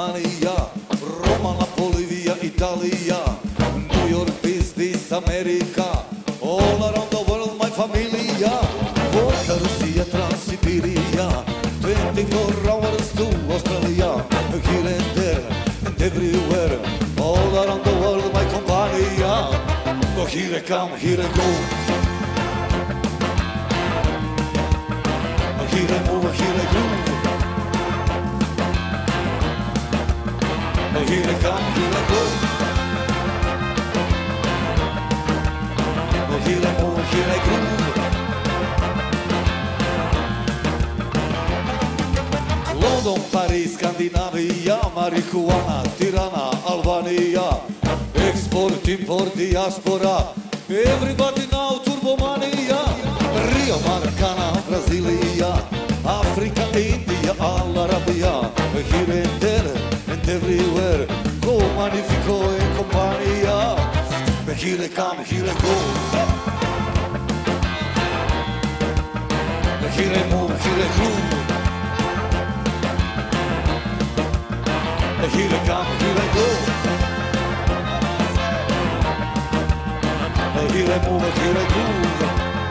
Romanija, Roma, Bolivija, Italija, New York, business, Amerika, all around the world, my familia, Vodka, Rusija, Transsibirija, 24 hours to Australia, here and there, and everywhere, all around the world, my compania, here I come, here I go, here I move, here I groove, here I come, here I go, here I move, here I groove. London, Paris, Skandinavija, marihuana, Tirana, Albanija, export, import, diaspora, everybody now turbomania, Rio, Maracana, Brasilia, Africa, India, Al Arabia, here and there and everywhere, go Magnifico and compagnia, here I come, here I go, here I move, here I groove. Here I come, here I go. Here I move, here I groove.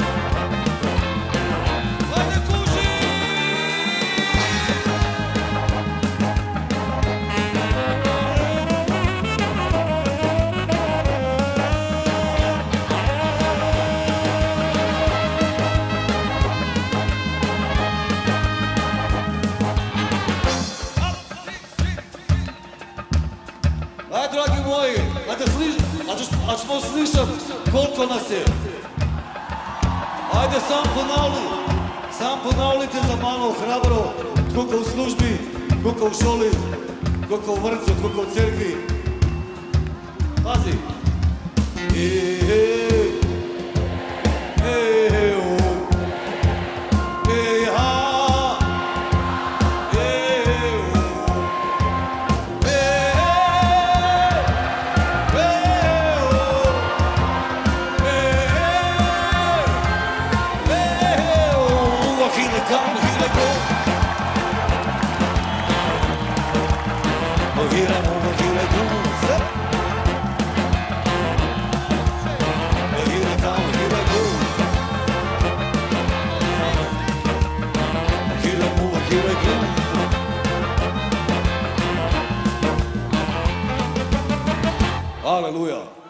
Dragi moji, a ćemo slišat koliko nas je. Ajde sam ponavljajte za malo hrabro, koliko u službi, koliko u šoli, koliko u vrcu, koliko u crkvi. Pazi. Here I move, here I groove. Here I come, here I go. Here I move, here I groove. Hallelujah.